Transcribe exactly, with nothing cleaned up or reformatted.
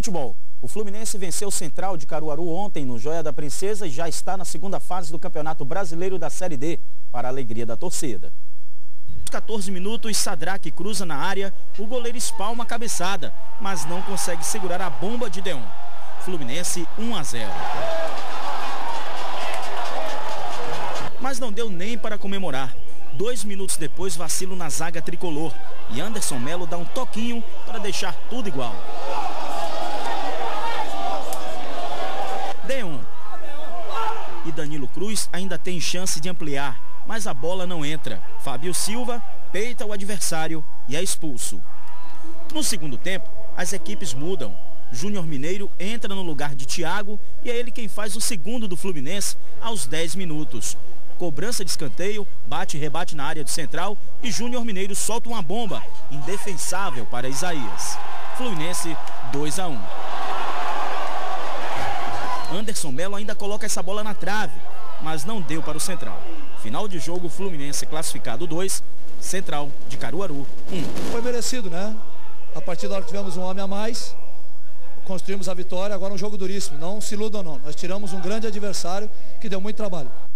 Futebol. O Fluminense venceu o Central de Caruaru ontem no Joia da Princesa e já está na segunda fase do Campeonato Brasileiro da Série D, para a alegria da torcida. Aos quatorze minutos, Sadraque cruza na área, o goleiro espalma a cabeçada, mas não consegue segurar a bomba de Deon. Fluminense um a zero. Mas não deu nem para comemorar. Dois minutos depois, vacilo na zaga tricolor e Anderson Melo dá um toquinho para deixar tudo igual. Deon e Danilo Cruz ainda tem chance de ampliar, mas a bola não entra. Fábio Silva peita o adversário e é expulso. No segundo tempo, as equipes mudam. Júnior Mineiro entra no lugar de Thiago e é ele quem faz o segundo do Fluminense aos dez minutos. Cobrança de escanteio, bate e rebate na área do Central e Júnior Mineiro solta uma bomba indefensável para Isaías. Fluminense dois a um. Anderson Melo ainda coloca essa bola na trave, mas não deu para o Central. Final de jogo, Fluminense classificado dois, Central de Caruaru um. Foi merecido, né? A partir da hora que tivemos um homem a mais, construímos a vitória. Agora um jogo duríssimo, não se iludam não. Nós tiramos um grande adversário que deu muito trabalho.